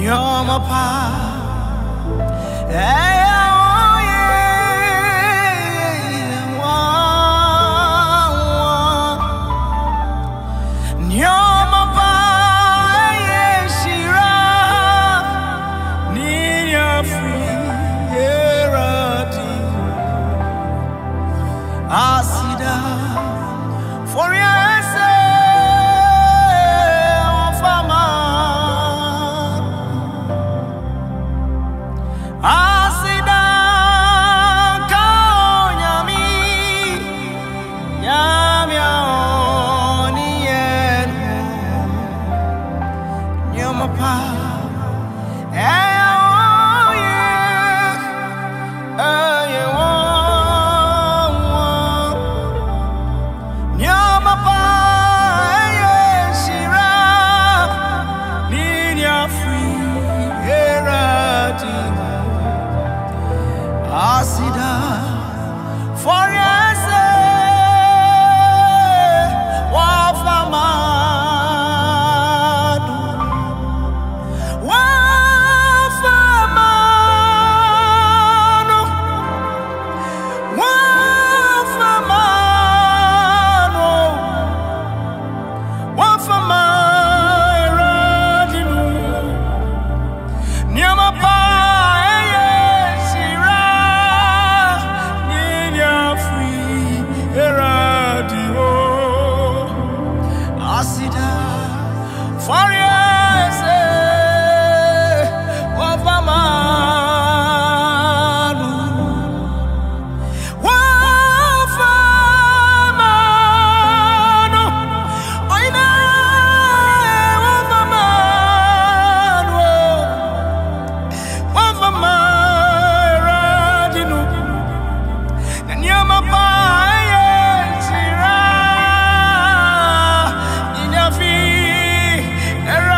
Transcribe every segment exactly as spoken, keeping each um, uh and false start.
Nyoma pa, eh. Asida for your sake, fama. Asida kanyami, nyamya oni enu, nyama pa. Asida for your sake, wafamadu, wafamadu, wafamadu, wafamadu, nyamapa. For your sake, wafamanu, wafamanu, oina, wafamanu, wafamanu, nanyama pa. There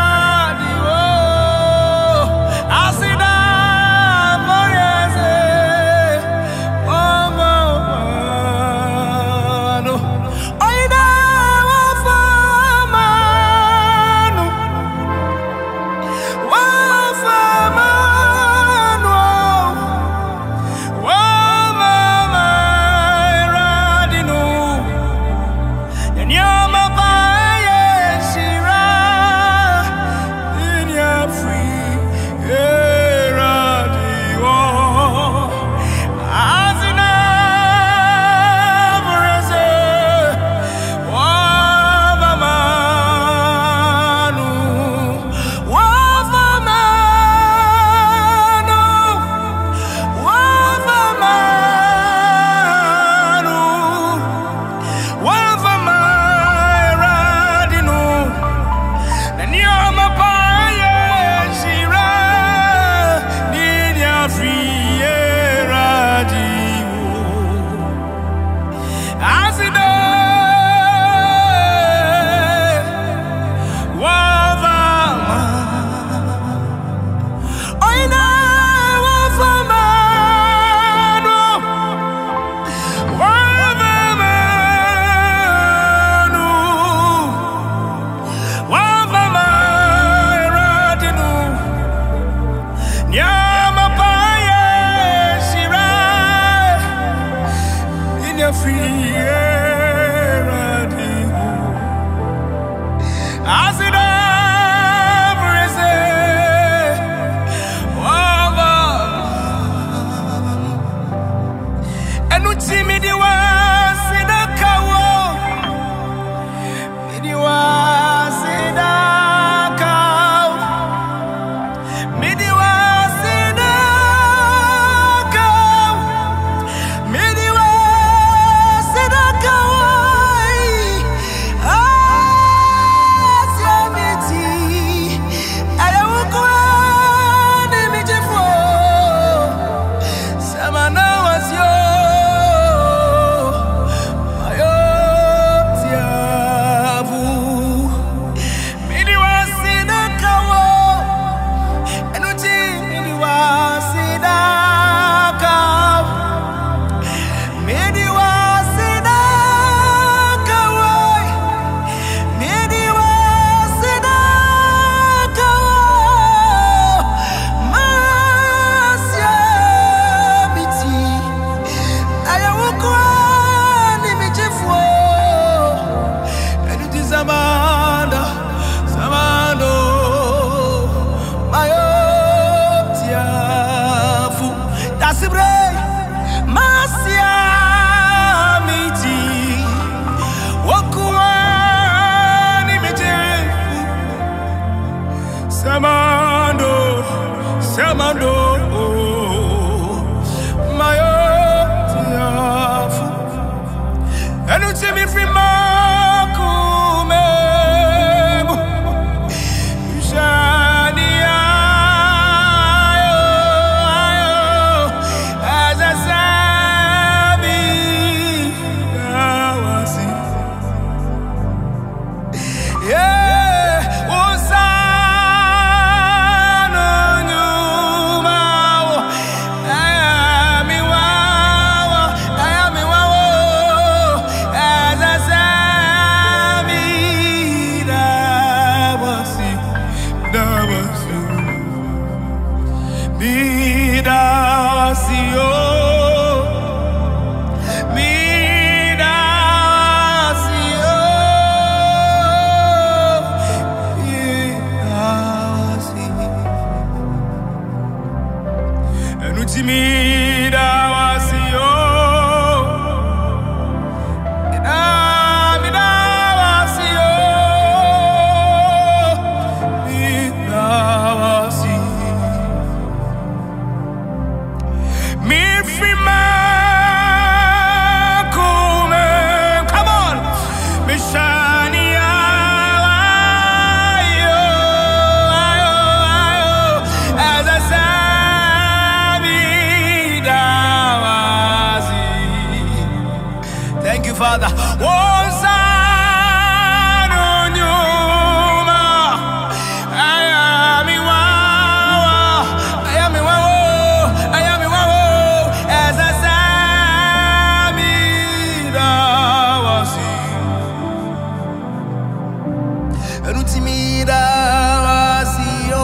Samando, Samando, my own, and you see me free, Makume, Shania, as I sabi, yeah. Father, was on you, I am wow, I am wow, I am wow, as I said, and Utimida was yo.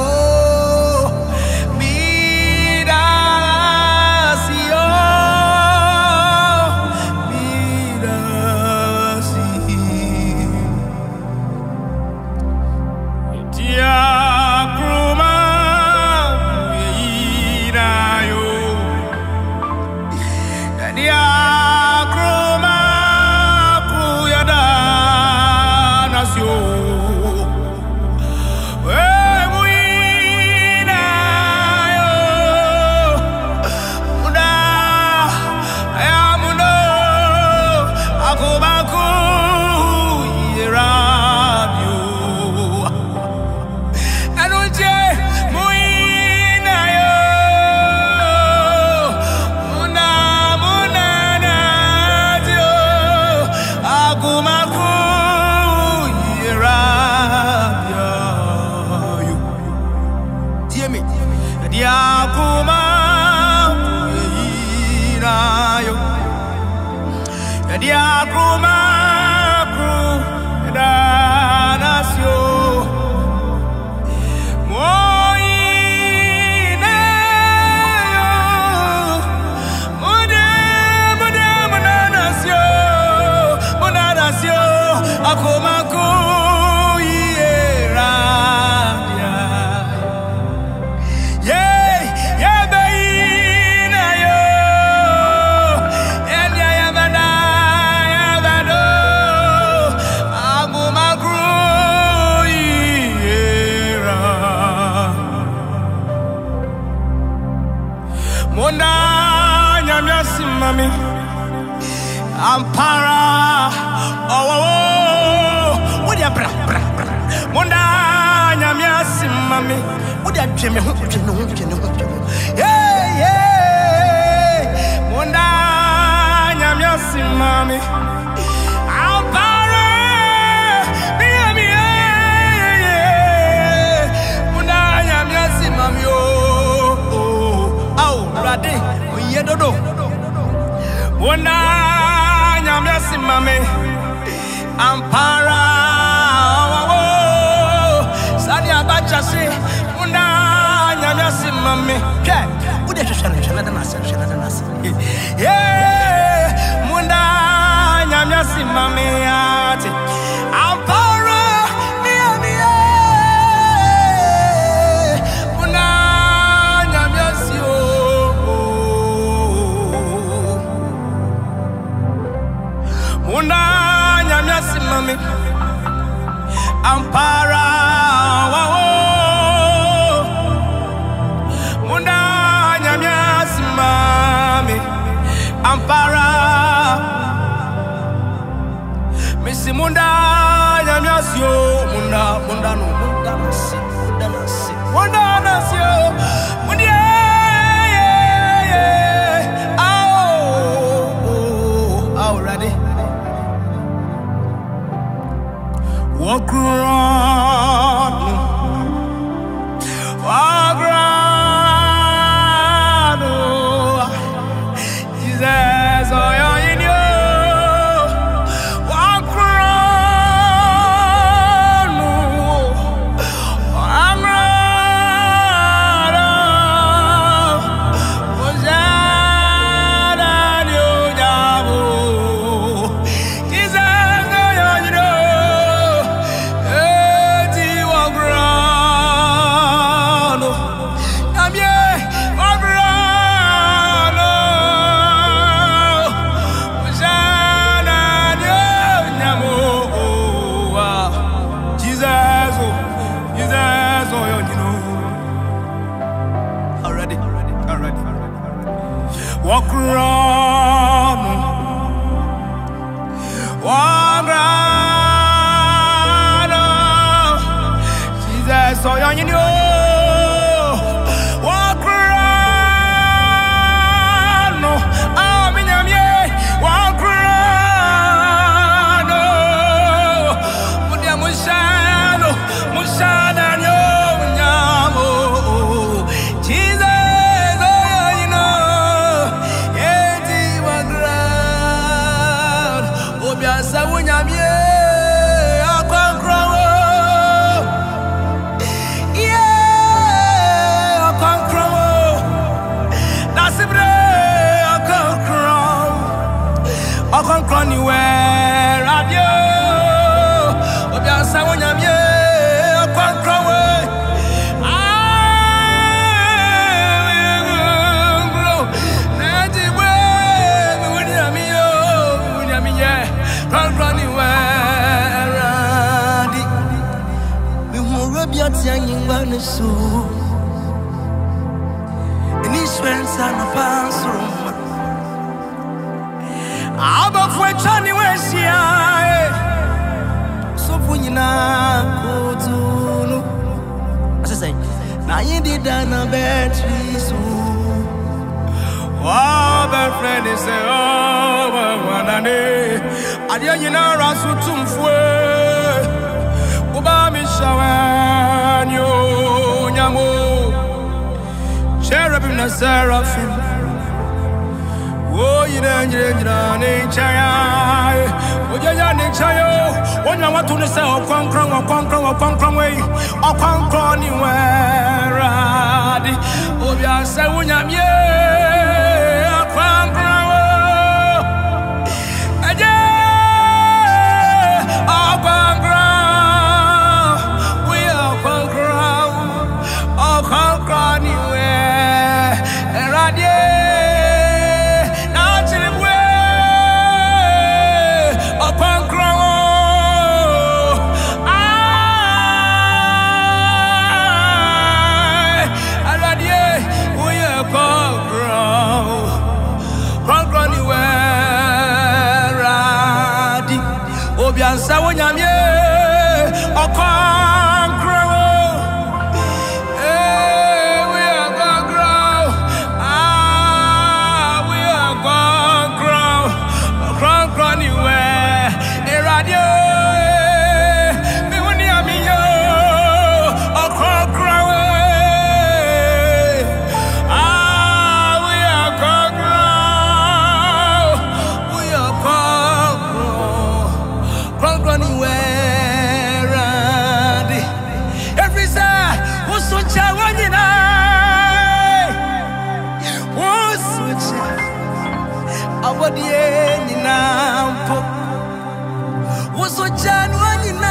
Ampara, oh, oh, what ya bra, bra, bra, Munda, Yamiasi, Mammy, what ya Jimmy, yeah, yeah, Munda, Yamiasi, Mammy, Ampara, Munda, Yamiasi, Mammy, oh, oh, Radi, oh, yeah, dodo, Munda. Yamiasi mame Ampara Sani abacha se Munda Yamiasi mame Ke Ude shana shana danasa shana danasa Yeah Munda Yamiasi mame ate Ampara Mia mia Munda Yamiasi oh Munda Yamiasi mame Ampara, wow, walk around, walk around. Jesus, so young, you know, walk around. I'm in your way, walk around. Mudia mushano, mushana nyo nyamo. Jesus, oh you know, eti walk around. Obia sa unyamye, akwankro. Yeah, akwankro. Nasibre, akwankro. Akwankro anywhere, radio. Obia sa unyamye, akwankro. So in Israel sana pansro aba fwe chani wesia so funyina kotunu asese na yindi dana betri so oh my friend is say oh wanane adia nyina rasu tumfwe oba mi shawanyo nyamo cherubim na seraphim oh yina nyina ni chaya oja ni chayo onya watu ni se okwankran okwankran okwankran we okwankran ni weradi obia se unyamye okwankran aje okwankran Sa wonyamye okwankro eh we are gonna grow ah we are gonna grow okwankro anywhere eh radio me woni amiyo okwankro ah we are gonna grow we are gonna anywhere and every side who's so chawanyina who's so cha awodie nyina mpo who's so chawanyina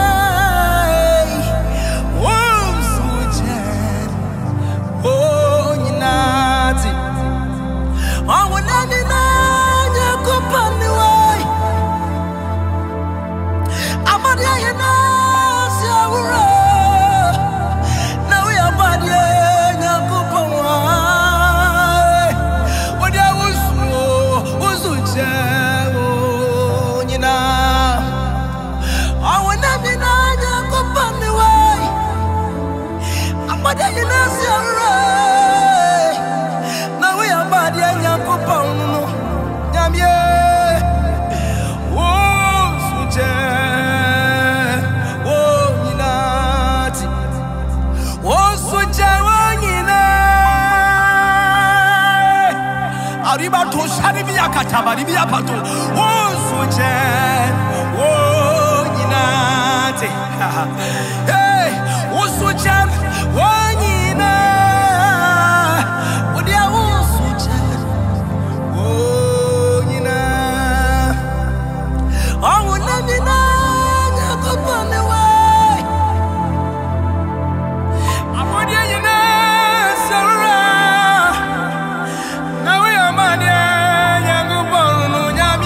who's so cha oh nyina ti awona nyina nyakopani wa Aribato Sharibia Katabaribia Pato, oh, Suche, oh, Yinate, hey, oh, Suche, oh, Yina, oh, dear, oh, Suche, oh, Yina, oh, Namina, come on the way, I'm on the Yina, Sarah.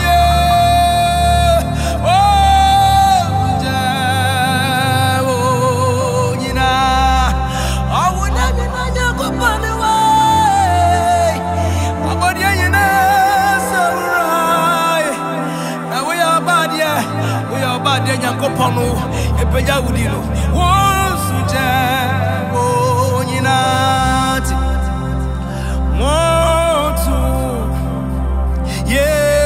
Oh, pono epeja udino wonsuje onyinati motu yeah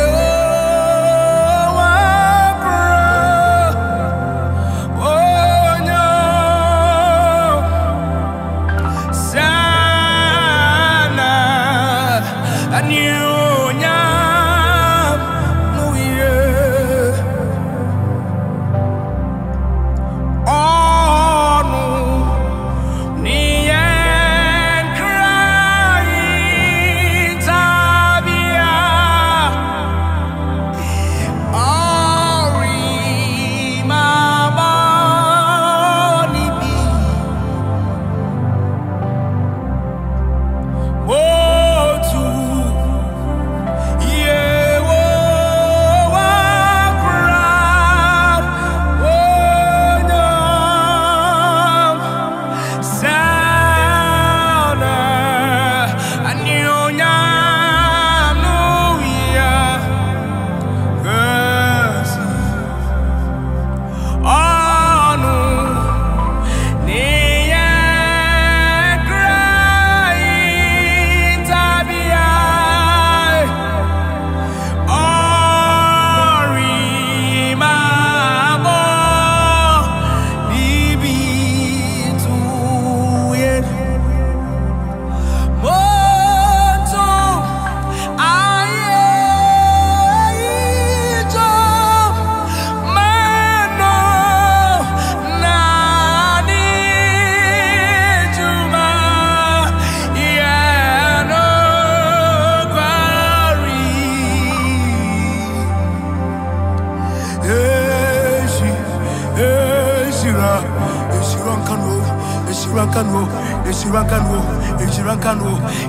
Shirankano, Shirankano, Shirankano,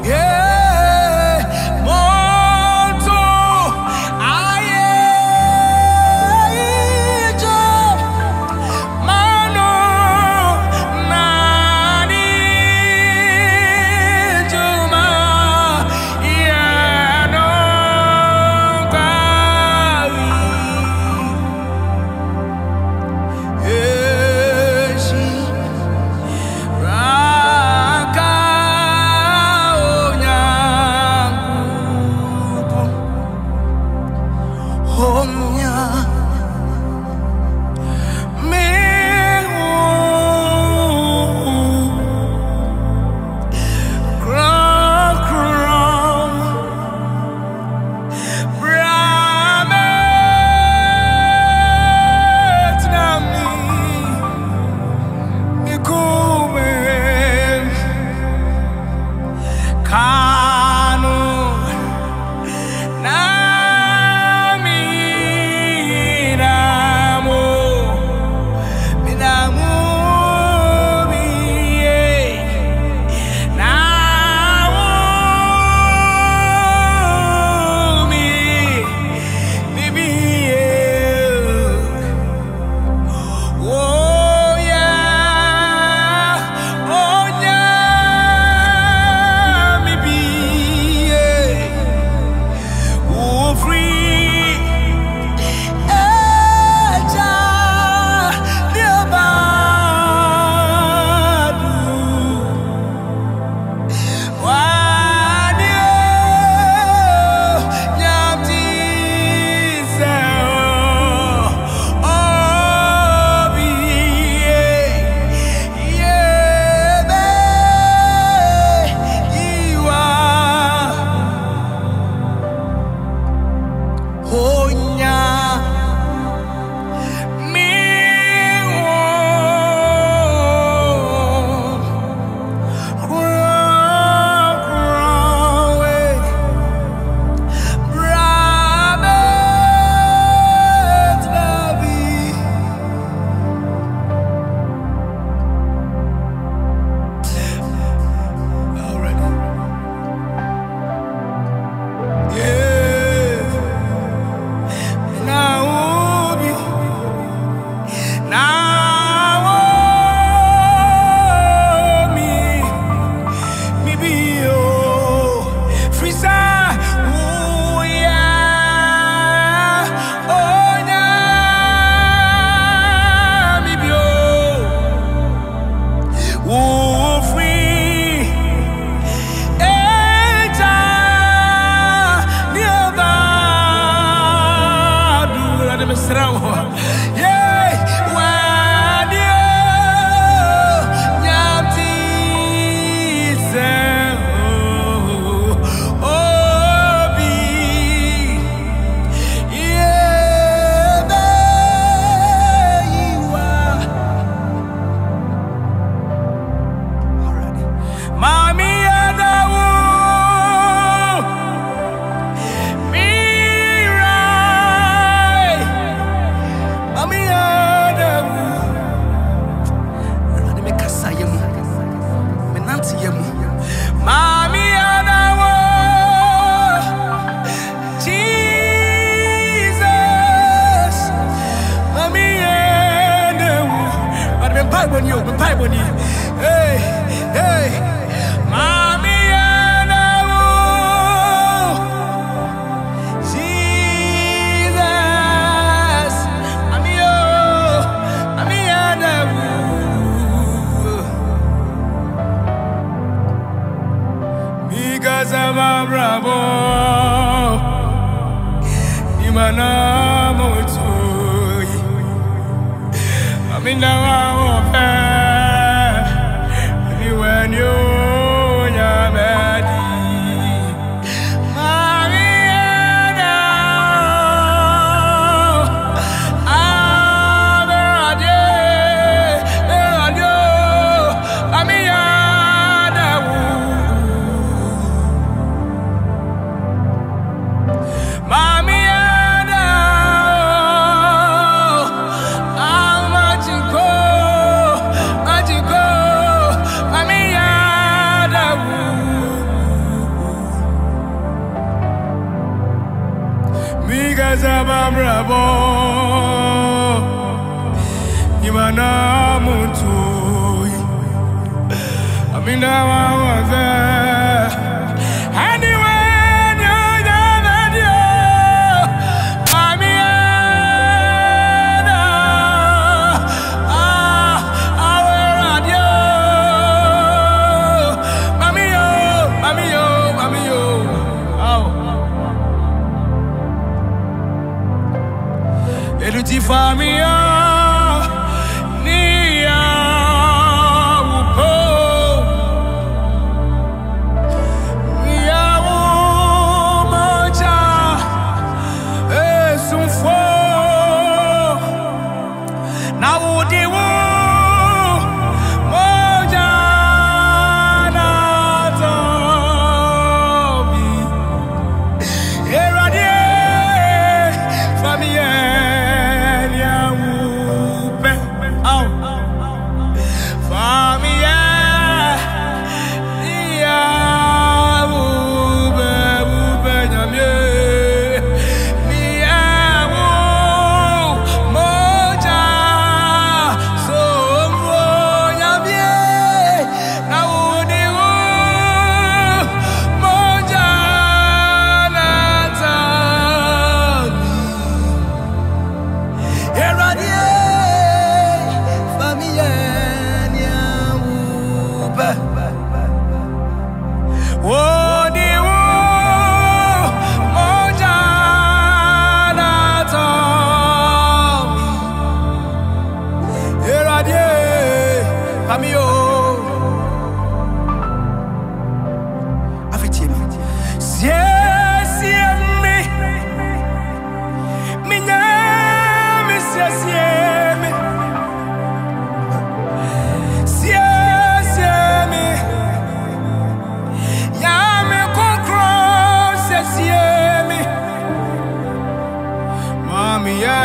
yeah, Monto, aye, job, mano, nani, juma, yeah, no, kari, yeah, she. Bible ni. Hey, hey. Mami anawo. Jesus. Mami yo. Mami anawo. Because I'm a bravo. Imana moto. I'm in the world, when you are ready. Mariana, I'm ready. I'm because I'm a bravo, Imana Muntu. I mean, now I was there. Anyway, you never knew. I'm here. Ah, I will run you. Mami yo, mami yo, mami yo. Oh. Eluti famia niya upo niya umoja esumfo na udiwu moja na tobi eradie famia. Amio, afeti mi, sie sie mi, minya mi sie sie mi, sie sie mi, ya mi kokro sie sie mi, mami ya.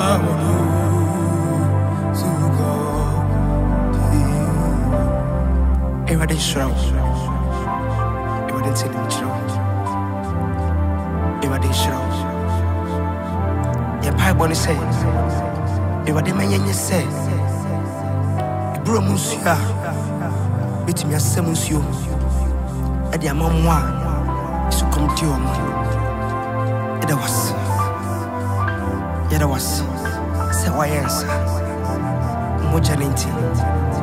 Everybody shroud. Everybody tell me shroud. Everybody shroud. Your pie bonnie say. Everybody man yen say. Bro Musia. Bit me a semusio. At the amamwa. So come to you. It was. It was. Say why answer. Mojalinti.